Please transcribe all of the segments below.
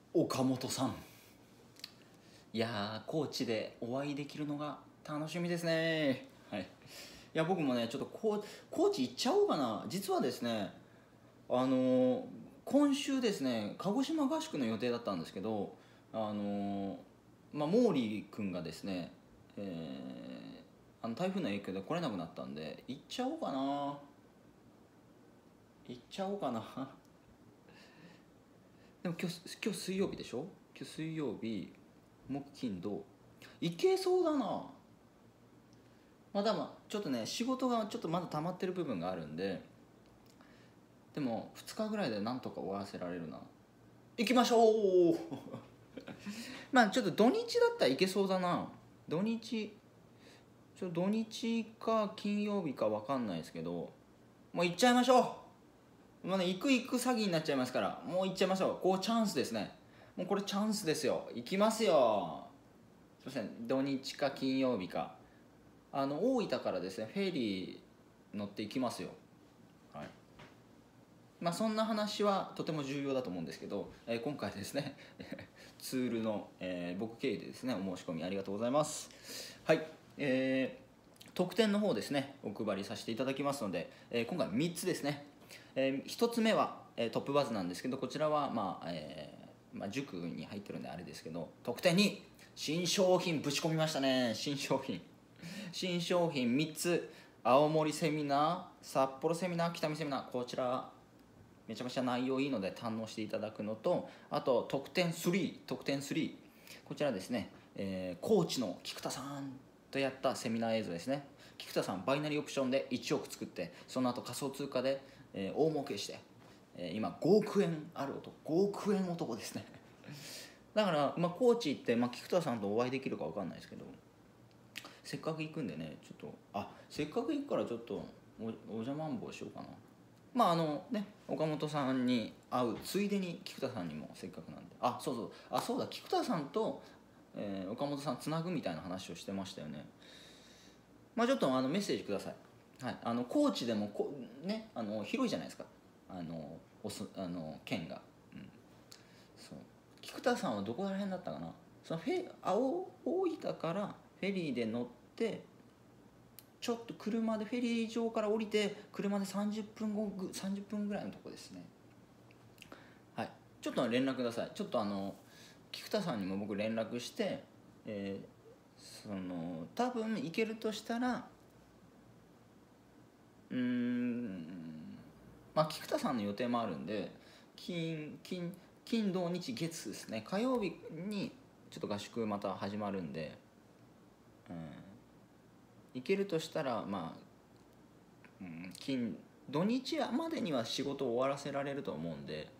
岡本さん、いやー高知でお会いできるのが楽しみですね。はい、いや僕もねちょっと高知行っちゃおうかな。実はですね、あのー今週ですね鹿児島合宿の予定だったんですけど、毛利君がですね、台風の影響で来れなくなったんで行っちゃおうかな。行っちゃおうかな。でも今日水曜日でしょ。今日水曜日、木金土、いけそうだな。ちょっとね仕事がちょっとまだ溜まってる部分があるんで、でも2日ぐらいでなんとか終わらせられるな。行きましょう。ちょっと土日だったらいけそうだな。土日か金曜日か分かんないですけど、もう行っちゃいましょう。行く詐欺になっちゃいますから、もう行っちゃいましょう。こうチャンスですね。もうこれチャンスですよ。行きますよ。すいません、土日か金曜日か、大分からですねフェリー乗って行きますよ。はい、そんな話はとても重要だと思うんですけど、今回ですねツールの、僕経由でですねお申し込みありがとうございます。はい、特典の方ですねお配りさせていただきますので、今回3つですね。1つ目は、トップバズなんですけど、こちらは塾に入ってるんであれですけど、特典に新商品ぶち込みましたね。新商品3つ、青森セミナー、札幌セミナー、北見セミナー、こちらめちゃめちゃ内容いいので堪能していただくのと、あと特典3、こちらですね、高知の菊田さんとやったセミナー映像ですね。菊田さんバイナリーオプションで1億作って、その後仮想通貨で、大儲けして、今5億円ある男、5億円男ですね。だから、高知行って、菊田さんとお会いできるか分かんないですけど、せっかく行くんでね、ちょっとせっかく行くからちょっとお邪魔んぼうしようかな。岡本さんに会うついでに菊田さんにもせっかくなんで、そうだ、菊田さんと、岡本さんつなぐみたいな話をしてましたよね。ちょっとメッセージください。はい、高知でも広いじゃないですか、県が、そう菊田さんはどこら辺だったかな。その大分からフェリーで乗って、ちょっと車でフェリー場から降りて車で30分ぐらいのとこですね。はい、ちょっと連絡ください。ちょっと菊田さんにも僕連絡して、多分行けるとしたら、菊田さんの予定もあるんで、金土日月ですね、火曜日にちょっと合宿また始まるんで、行けるとしたら土日までには仕事を終わらせられると思うんで、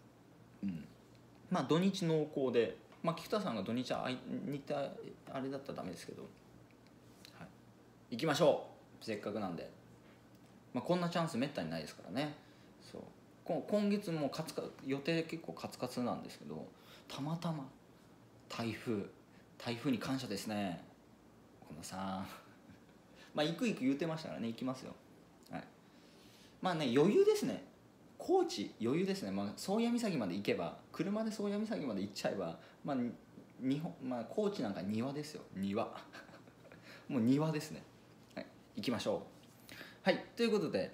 土日濃厚で、菊田さんが土日似たあれだったらダメですけど、はい、行きましょう。せっかくなんで、こんなチャンスめったにないですからね。そう今月も予定結構カツカツなんですけど、たまたま台風に感謝ですね。このさ行く言うてましたからね、行きますよ。はい、余裕ですね。高知余裕ですね。宗谷岬まで行けば、車で宗谷岬まで行っちゃえば、高知なんか庭ですよ、庭もう庭ですね。はい、行きましょう。はい、ということで、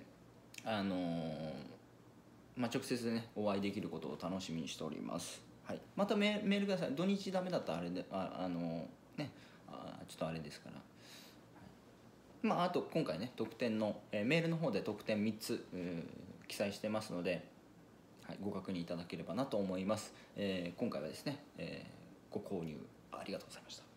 直接ねお会いできることを楽しみにしております。はい、またメールください。土日ダメだったらあれで、ちょっとあれですから。あと今回ね特典の、メールの方で特典3つ記載してますので、はい、ご確認いただければなと思います。今回はですね、ご購入ありがとうございました。